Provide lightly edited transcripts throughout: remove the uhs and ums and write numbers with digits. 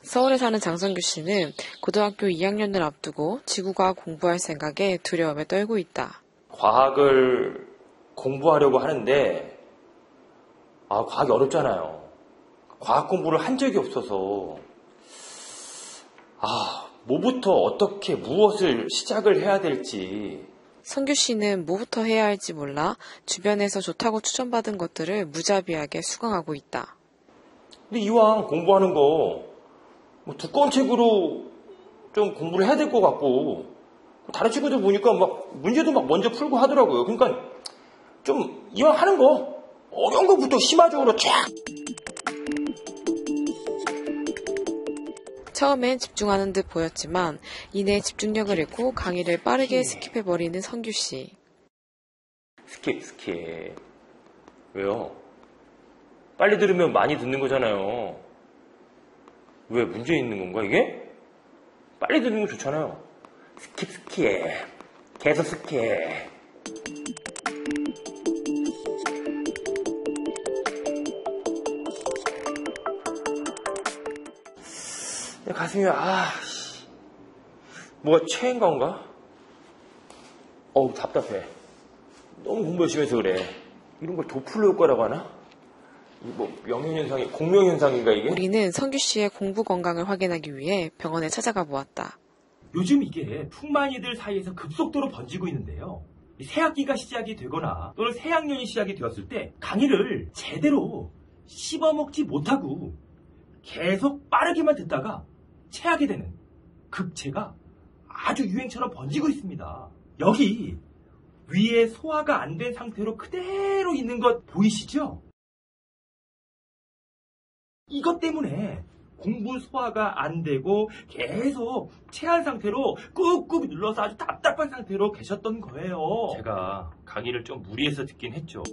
서울에 사는 장성규 씨는 고등학교 2학년을 앞두고 지구과학 공부할 생각에 두려움에 떨고 있다. 과학을 공부하려고 하는데 과학이 어렵잖아요. 과학 공부를 한 적이 없어서 뭐부터 어떻게 무엇을 시작을 해야 될지. 성규 씨는 뭐부터 해야 할지 몰라 주변에서 좋다고 추천받은 것들을 무자비하게 수강하고 있다. 근데 이왕 공부하는 거 두꺼운 책으로 좀 공부를 해야 될 것 같고, 다른 친구들 보니까 문제도 먼저 풀고 하더라고요. 그러니까 좀 이왕 하는 거 어려운 거부터 심화적으로 쫙. 처음엔 집중하는 듯 보였지만 이내 집중력을 잃고 강의를 빠르게 스킵해버리는 성규 씨. 스킵. 왜요? 빨리 들으면 많이 듣는 거잖아요. 왜 문제 있는 건가 이게? 빨리 듣는 거 좋잖아요. 스킵. 계속 스킵. 내 가슴이 뭐가 체인 건가? 답답해. 너무 공부 열심히 해서 그래. 이런 걸 도플러 효과라고 하나? 명현현상이, 공명현상인가 이게? 우리는 성규 씨의 공부 건강을 확인하기 위해 병원에 찾아가 보았다. 요즘 이게 풍만이들 사이에서 급속도로 번지고 있는데요. 새학기가 시작이 되거나 또는 새학년이 시작이 되었을 때 강의를 제대로 씹어먹지 못하고 계속 빠르게만 듣다가 체하게 되는 급체가 아주 유행처럼 번지고 있습니다. 여기 위에 소화가 안 된 상태로 그대로 있는 것 보이시죠? 이것 때문에 공부 소화가 안 되고 계속 체한 상태로 꾹꾹 눌러서 아주 답답한 상태로 계셨던 거예요. 제가 강의를 좀 무리해서 듣긴 했죠.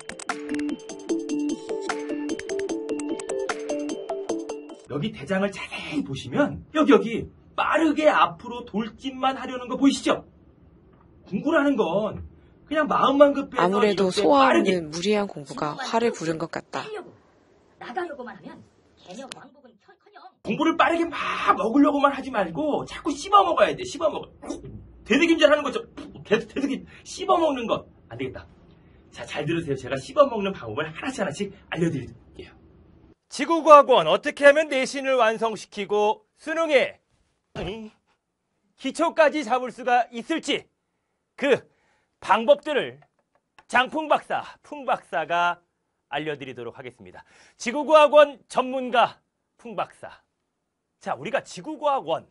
여기 대장을 자세히 보시면 여기 빠르게 앞으로 돌진만 하려는 거 보이시죠? 공부라는 건 그냥 마음만 급해서 아무래도 소화 없는 무리한 공부가 화를 부른 것 같다. 나가려고만 하면 개념 왕복은 커녕. 공부를 빠르게 막 먹으려고만 하지 말고 자꾸 씹어 먹어야 돼. 씹어 먹어. 되새김질 하는 거죠. 되새김 씹어 먹는 것. 안 되겠다. 자, 잘 들으세요. 제가 씹어 먹는 방법을 하나씩 알려드릴게요. 지구과학원 어떻게 하면 내신을 완성시키고 수능에 기초까지 잡을 수가 있을지 그 방법들을 장풍박사, 풍박사가 알려드리도록 하겠습니다. 지구과학원 전문가 풍박사. 자, 우리가 지구과학원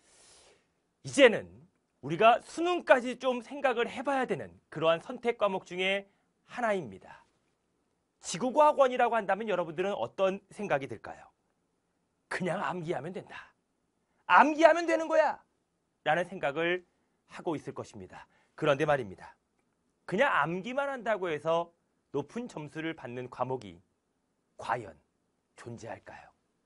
이제는 우리가 수능까지 좀 생각을 해봐야 되는 그러한 선택 과목 중에 하나입니다. 지구과학원이라고 한다면 여러분들은 어떤 생각이 들까요? 그냥 암기하면 된다. 암기하면 되는 거야. 라는 생각을 하고 있을 것입니다. 그런데 말입니다. 그냥 암기만 한다고 해서 높은 점수를 받는 과목이 과연 존재할까요?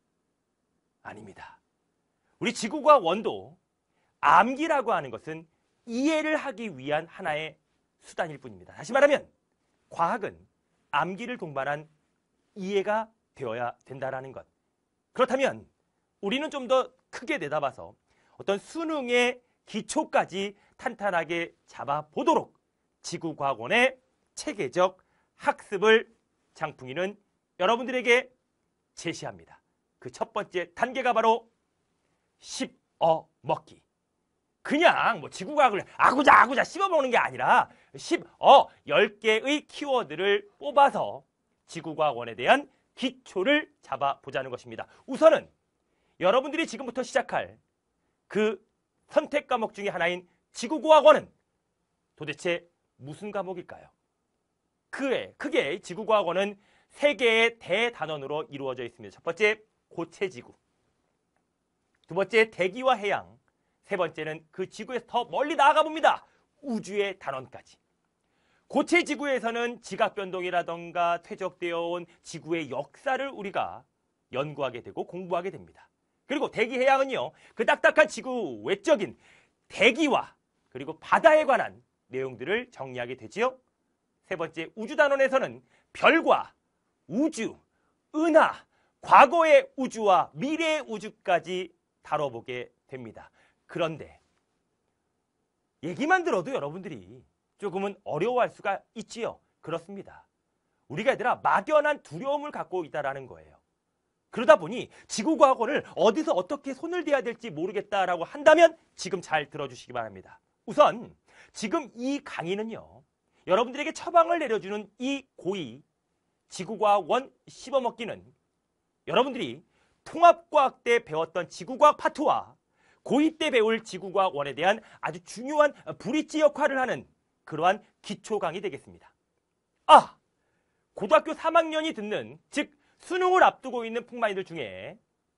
아닙니다. 우리 지구과학원도 암기라고 하는 것은 이해를 하기 위한 하나의 수단일 뿐입니다. 다시 말하면 과학은 암기를 동반한 이해가 되어야 된다는 것. 그렇다면 우리는 좀 더 크게 내다봐서 어떤 수능의 기초까지 탄탄하게 잡아보도록 지구과학원의 체계적 학습을 장풍이는 여러분들에게 제시합니다. 그 첫 번째 단계가 바로 씹어 먹기. 그냥 지구과학을 아구자 씹어먹는 게 아니라 10개의 키워드를 뽑아서 지구과학원에 대한 기초를 잡아보자는 것입니다. 우선은 여러분들이 지금부터 시작할 그 선택 과목 중에 하나인 지구과학원은 도대체 무슨 과목일까요? 크게 지구과학원은 3개의 대단원으로 이루어져 있습니다. 첫 번째, 고체지구. 두 번째, 대기와 해양. 세 번째는 그 지구에서 더 멀리 나아가 봅니다. 우주의 단원까지. 고체지구에서는 지각변동이라던가 퇴적되어 온 지구의 역사를 우리가 연구하게 되고 공부하게 됩니다. 그리고 대기해양은요, 그 딱딱한 지구 외적인 대기와 그리고 바다에 관한 내용들을 정리하게 되지요. 세 번째, 우주단원에서는 별과 우주, 은하, 과거의 우주와 미래의 우주까지 다뤄보게 됩니다. 그런데 얘기만 들어도 여러분들이 조금은 어려워할 수가 있지요. 그렇습니다. 우리가 얘들아 막연한 두려움을 갖고 있다라는 거예요. 그러다 보니 지구과학원을 어디서 어떻게 손을 대야 될지 모르겠다라고 한다면 지금 잘 들어주시기 바랍니다. 우선 지금 이 강의는요. 여러분들에게 처방을 내려주는 이 고2 지구과학 1 씹어먹기는 여러분들이 통합과학 때 배웠던 지구과학 파트와 고2 때 배울 지구과학 1에 대한 아주 중요한 브릿지 역할을 하는 그러한 기초 강의 되겠습니다. 고등학교 3학년이 듣는, 즉 수능을 앞두고 있는 풍마이들 중에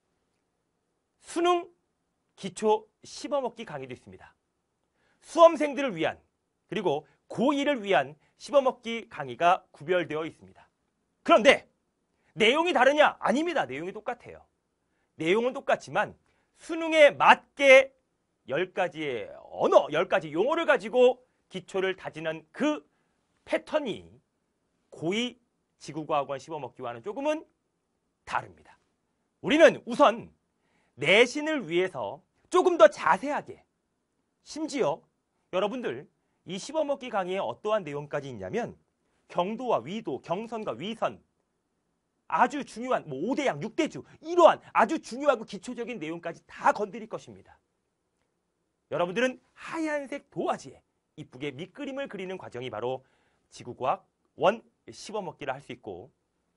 수능 기초 씹어먹기 강의도 있습니다. 수험생들을 위한 그리고 고2를 위한 씹어먹기 강의가 구별되어 있습니다. 그런데 내용이 다르냐? 아닙니다. 내용이 똑같아요. 내용은 똑같지만 수능에 맞게 10가지의 언어, 10가지 용어를 가지고 기초를 다지는 그 패턴이 고2 지구과학원 씹어먹기와는 조금은 다릅니다. 우리는 우선 내신을 위해서 조금 더 자세하게, 심지어 여러분들 이 씹어먹기 강의에 어떠한 내용까지 있냐면 경도와 위도, 경선과 위선, 아주 중요한 5대양, 6대주 이러한 아주 중요하고 기초적인 내용까지 다 건드릴 것입니다. 여러분들은 하얀색 도화지에 이쁘게 밑그림을 그리는 과정이 바로 지구과학 1 씹어먹기를 할 수 있고,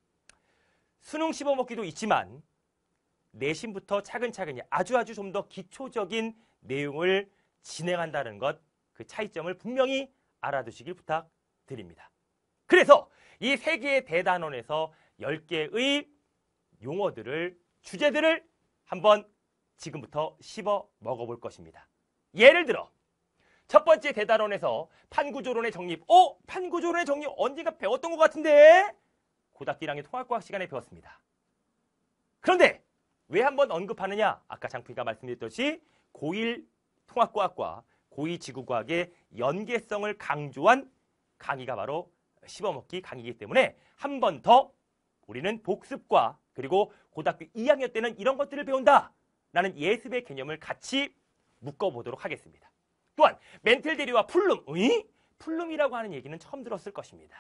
수능 씹어먹기도 있지만 내신부터 차근차근히 아주 좀 더 기초적인 내용을 진행한다는 것, 그 차이점을 분명히 알아두시길 부탁드립니다. 그래서 이 3개의 대단원에서 10개의 용어들을, 주제들을 한번 지금부터 씹어 먹어볼 것입니다. 예를 들어 첫 번째 대단원에서 판구조론의 정립. 판구조론의 정립 언젠가 배웠던 것 같은데? 고등학교 1학년 통합과학 시간에 배웠습니다. 그런데 왜 한번 언급하느냐? 아까 장필이가 말씀드렸듯이 고1 통합과학과 고2 지구과학의 연계성을 강조한 강의가 바로 씹어먹기 강의이기 때문에 한 번 더 우리는 복습과 그리고 고등학교 2학년 때는 이런 것들을 배운다 라는 예습의 개념을 같이 묶어보도록 하겠습니다. 또한 멘틀 대리와 플룸, 플룸이라고 하는 얘기는 처음 들었을 것입니다.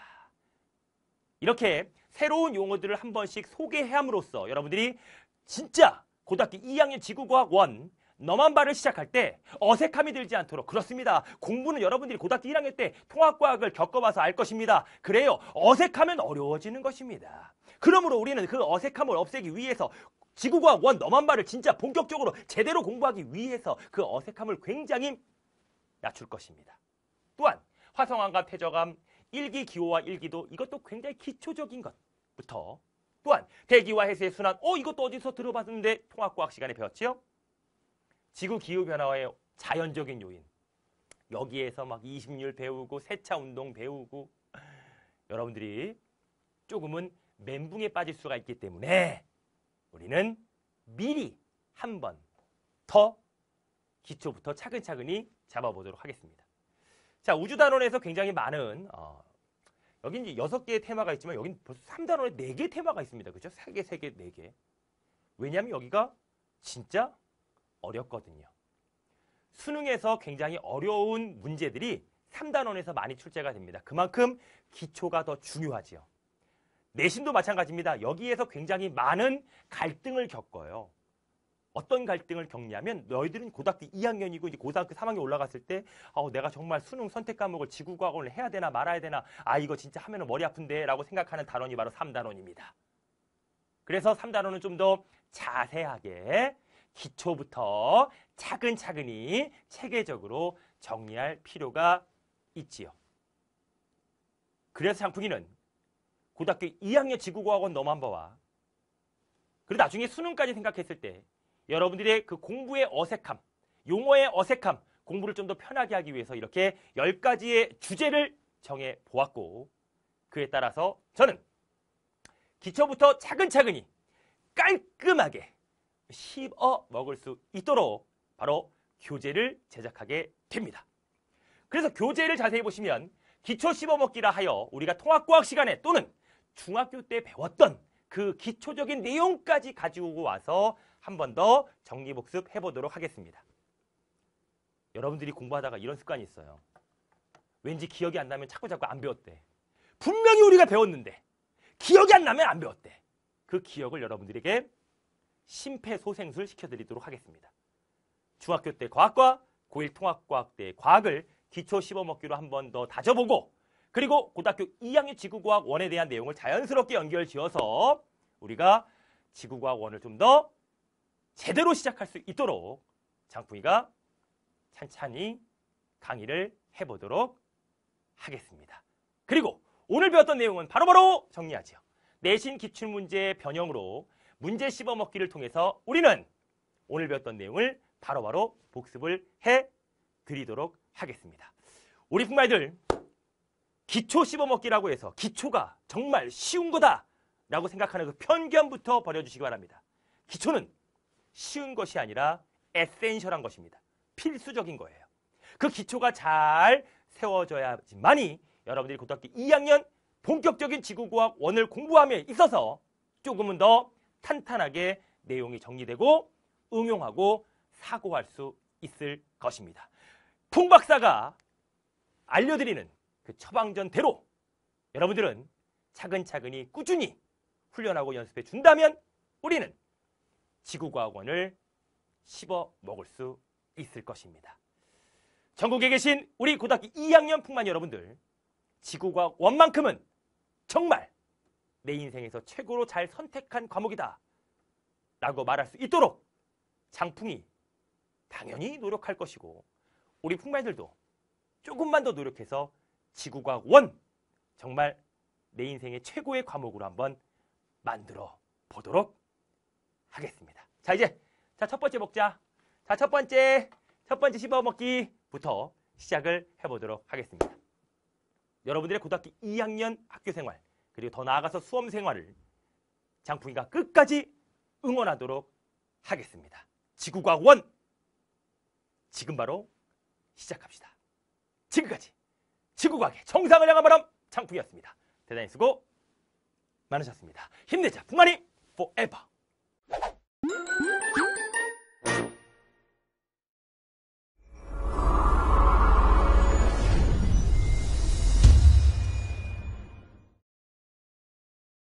이렇게 새로운 용어들을 한 번씩 소개함으로써 여러분들이 진짜 고등학교 2학년 지구과학 1 너만 발을 시작할 때 어색함이 들지 않도록, 그렇습니다. 공부는 여러분들이 고등학교 1학년 때 통합과학을 겪어봐서 알 것입니다. 그래요. 어색하면 어려워지는 것입니다. 그러므로 우리는 그 어색함을 없애기 위해서 지구과학 1 너만 발을 진짜 본격적으로 제대로 공부하기 위해서 그 어색함을 굉장히 낮출 것입니다. 또한 화성암과 퇴적암, 일기 기호와 일기도, 이것도 굉장히 기초적인 것부터, 또한 대기와 해수의 순환, 이것도 어디서 들어봤는데 통합과학 시간에 배웠지요? 지구 기후변화의 자연적인 요인, 여기에서 막 이식률 배우고 세차운동 배우고, 여러분들이 조금은 멘붕에 빠질 수가 있기 때문에 우리는 미리 한 번 더 기초부터 차근차근히 잡아보도록 하겠습니다. 자, 우주단원에서 굉장히 많은, 여기 이제 6개의 테마가 있지만 여긴 벌써 3단원에 4개의 테마가 있습니다. 그죠? 3개, 3개, 4개. 왜냐하면 여기가 진짜 어렵거든요. 수능에서 굉장히 어려운 문제들이 3단원에서 많이 출제가 됩니다. 그만큼 기초가 더 중요하지요. 내신도 마찬가지입니다. 여기에서 굉장히 많은 갈등을 겪어요. 어떤 갈등을 겪냐면 너희들은 고등학교 2학년이고 이제 고등학교 3학년 올라갔을 때 내가 정말 수능 선택 과목을 지구과학을 해야 되나 말아야 되나, 이거 진짜 하면 머리 아픈데 라고 생각하는 단원이 바로 3단원입니다. 그래서 3단원은 좀 더 자세하게 기초부터 차근차근히 체계적으로 정리할 필요가 있지요. 그래서 장풍이는 고등학교 2학년 지구과학원 너만바와 그리고 나중에 수능까지 생각했을 때 여러분들의 그 공부의 어색함, 용어의 어색함, 공부를 좀 더 편하게 하기 위해서 이렇게 10가지의 주제를 정해 보았고, 그에 따라서 저는 기초부터 차근차근히 깔끔하게 씹어 먹을 수 있도록 바로 교재를 제작하게 됩니다. 그래서 교재를 자세히 보시면 기초 씹어먹기라 하여 우리가 통합과학 시간에 또는 중학교 때 배웠던 그 기초적인 내용까지 가지고 와서 한 번 더 정리복습 해보도록 하겠습니다. 여러분들이 공부하다가 이런 습관이 있어요. 왠지 기억이 안 나면 자꾸 안 배웠대. 분명히 우리가 배웠는데 기억이 안 나면 안 배웠대. 그 기억을 여러분들에게 심폐소생술 시켜드리도록 하겠습니다. 중학교 때 과학과 고1 통합과학 때 과학을 기초 씹어먹기로 한 번 더 다져보고, 그리고 고등학교 2학년 지구과학 1에 대한 내용을 자연스럽게 연결 지어서 우리가 지구과학 1을 좀 더 제대로 시작할 수 있도록 장풍이가 찬찬히 강의를 해보도록 하겠습니다. 그리고 오늘 배웠던 내용은 바로바로 정리하죠. 내신 기출문제 변형으로 문제 씹어먹기를 통해서 우리는 오늘 배웠던 내용을 바로바로 복습을 해드리도록 하겠습니다. 우리 풍마이들, 기초 씹어먹기라고 해서 기초가 정말 쉬운 거다라고 생각하는 그 편견부터 버려주시기 바랍니다. 기초는 쉬운 것이 아니라 에센셜한 것입니다. 필수적인 거예요. 그 기초가 잘 세워져야지만이 여러분들이 고등학교 2학년 본격적인 지구과학 1을 공부함에 있어서 조금은 더 탄탄하게 내용이 정리되고 응용하고 사고할 수 있을 것입니다. 풍박사가 알려드리는 그 처방전대로 여러분들은 차근차근히 꾸준히 훈련하고 연습해 준다면 우리는 지구과학 1을 씹어 먹을 수 있을 것입니다. 전국에 계신 우리 고등학교 2학년 풍만 여러분들, 지구과학 1만큼은 정말 내 인생에서 최고로 잘 선택한 과목이다 라고 말할 수 있도록 장풍이 당연히 노력할 것이고, 우리 풍마이들도 조금만 더 노력해서 지구과학 1 정말 내 인생의 최고의 과목으로 한번 만들어 보도록 하겠습니다. 자, 이제 첫 번째 먹자. 자, 첫 번째 씹어먹기부터 시작을 해보도록 하겠습니다. 여러분들의 고등학교 2학년 학교생활, 그리고 더 나아가서 수험생활을 장풍이가 끝까지 응원하도록 하겠습니다. 지구과학 1 지금 바로 시작합시다. 지금까지 지구과학의 정상을 향한 바람 장풍이었습니다. 대단히 수고 많으셨습니다. 힘내자 풍만이 forever.